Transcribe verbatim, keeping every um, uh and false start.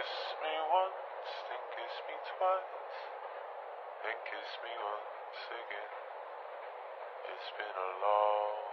Kiss me once, then kiss me twice, then kiss me once again. It's been a long